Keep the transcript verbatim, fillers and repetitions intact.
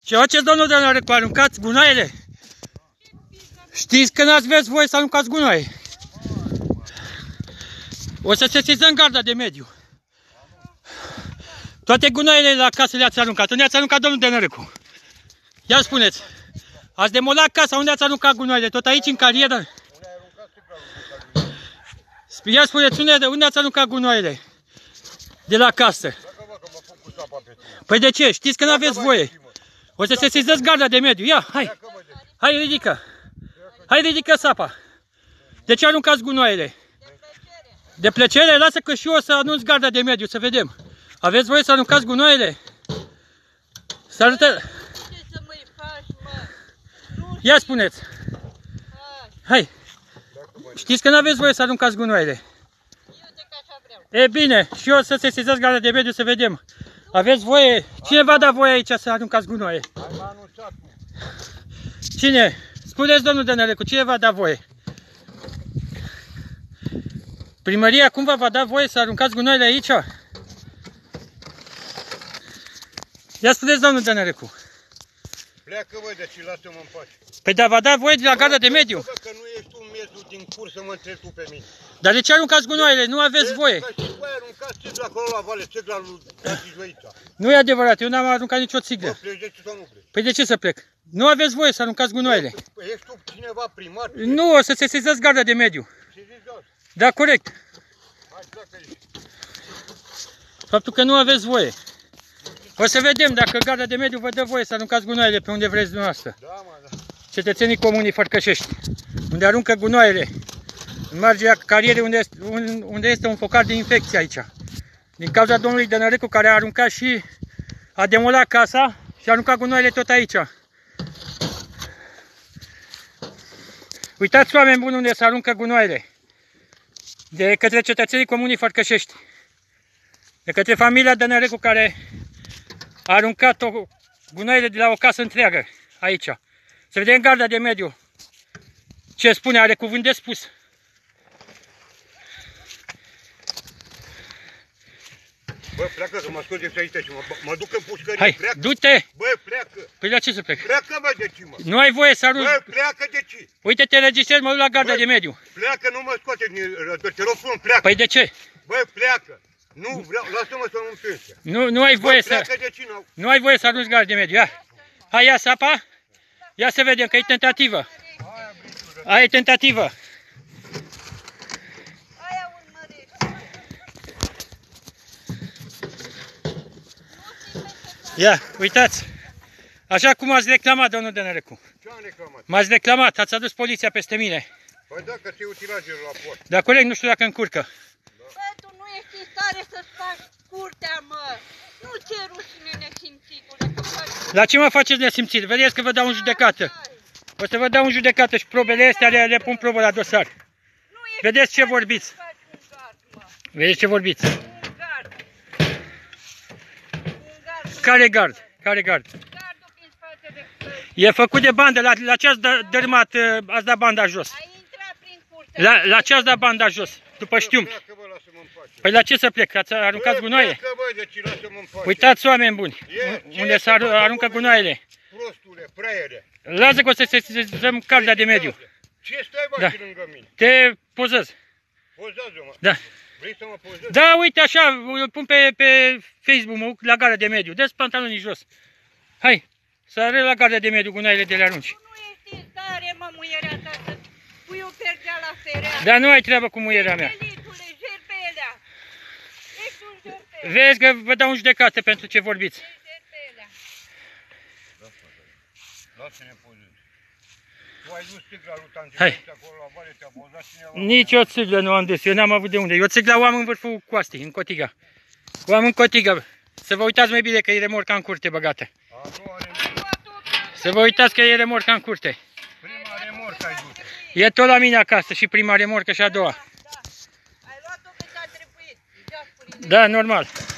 Ce faceți, domnul Dănărecu? Aruncați gunoaiele? Știți că n-ați veți voie să aruncați gunoaie. O să sesizăm garda de mediu. Toate gunoaiele la casă le-ați aruncat. Unde ați aruncat, domnul Dănărecu? Ia spuneți. Ați demolat casa, unde ați aruncat gunoaiele? Tot aici, în carieră? Ia spuneți, unde, unde ați aruncat gunoaiele? De la casă. Păi de ce? Știți că n-aveți voie. O să sesizați garda de mediu. Ia, hai. Hai, ridică. Hai, ridică sapa. De ce aruncați gunoaiele? De plăcere? Lasă că și eu o să anunț garda de mediu, să vedem. Aveți voie să aruncați gunoaiele? Să arătă... Ia spuneți. Hai. Știți că n-aveți voie să aruncați gunoaiele. E bine, și eu o să sesizați garda de mediu, să vedem. Aveți voie? Cine va da voie aici să aruncați gunoaie? Cine? Spuneți, domnul Dănărecu, cine va da voie? Primăria cumva va da voie să aruncați gunoaiele aici? Ia spuneți, domnul Dănărecu. Pleacă, băi, deci lasă-mă în pace. Păi da, va da voie de la garda de mediu. Bă, că nu ești un mediu din curs să mă întrebi tu pe mine. Dar de ce aruncați gunoaiele? Nu aveți voie. Că știți, băi, aruncați țigla acolo la vale, țigla lui Dacislăița. Nu e adevărat, eu n-am aruncat nicio țiglă. Bă, pleci de ce sau nu pleci? Păi de ce să plec? Nu aveți voie să aruncați gunoaiele. Bă, ești tu cineva primar? Nu, o să se sesizați garda de mediu. Ce zici, da? Da, corect. Hai, pleacă aici. Faptul că nu aveți voie. O să vedem dacă garda de mediu vă dă voie să aruncați gunoaiele pe unde vreți dumneavoastră. Da, mă, da. Cetățenii comunii Fărcășești, unde aruncă gunoaiele, în marginea carierei unde este, unde este un focar de infecție aici. Din cauza domnului Dănărecu, care a aruncat și a demolat casa și a aruncat gunoaiele tot aici. Uitați, oameni buni, unde se aruncă gunoaiele. De către cetățenii comunii Fărcășești. De către familia Dănărecu, care a aruncat o, gunoaiele de la o casă întreagă aici. Să vedem garda de mediu. Ce spune? Are cuvânt de spus. Bă, pleacă să mă scoate și aici și mă, mă duc în pușcărie. Hai, pleacă. du-te! Bă, pleacă! Păi la ce să plec? Pleacă, bă, de ce, mă? Nu ai voie să arunci. Bă, pleacă de ce? Uite, te registrezi, mă duc la garda Bă, de mediu. Pleacă, nu mă scoate din rădări, te rog frumos, pleacă. Păi de ce? Bă, pleacă. Nu, vreau, lasă-mă să nu-mi pensia. Nu, nu ai voie Bă, să... pleacă de ce, nu? Nu ai voie să arunci garda de mediu. Ia. Hai, ia sapa. Ia să vedem, că e tentativă. Aia e tentativă. Ia, uitați. Așa cum ați reclamat, domnul Dănărecu. Ce am reclamat? M-ați reclamat, ați adus poliția peste mine. Păi da, că ți-e utilajul la port. Dar corect, nu știu dacă încurcă. Bă, tu nu ești în stare să-ți faci curtea, mă! Nu ți-e rușine, nesimțitule, că faci... La ce mă faceți nesimțit? Vedeți că vă dau în judecată. O să vă dau în judecată și probele astea le, le pun probă la dosar. Vedeți ce vorbiți. Vedeți ce vorbiți. Care gard? Care gard? E făcut de bandă. La, la ce ați dărâmat, ați dat banda jos? La, la ce ați dat banda jos? După știum. Păi la ce să plec? Ați aruncat gunoaie? Uitați, oameni buni, unde se aruncă gunoaiele. Prostule, preiere. Lasă că o să sesizăm garda de mediu. Ce stai, bă, Da. și lângă mine? Te pozez. Pozează-mă. Da. Vrei să mă pozezi? Da, uite așa, îl pun pe, pe Facebook, mă, la gara de mediu. Dă-ți pantalonii jos. Hai, să arăt la gara de mediu gunoaiele de le arunci. Tu nu ești în stare, mă, muierea ta, să pui o perdea la fereastră. Dar nu ai treabă cu muierea mea. Elitule, jerpelea. Ești un jerpelea. Vezi că vă dau în judecată pentru ce vorbiți. Jerpelea. Lasă-ne pozezi. Tu ai dus țigla lui Hai. Tangiu acolo la vale, te-a pozat cineva. Nici o țiglă nu am dus, eu n-am avut de unde. Eu țigla o am în vârful coastei, în Cotiga. O am în Cotiga. Să vă uitați mai bine că e remorca în curte băgată. A, nu are... Să vă uitați că e remorca în curte. Prima remorcă ai dus. E tot la mine acasă, și prima remorcă și a doua. Da, ai luat-o că ți-a trebuit. Da, normal.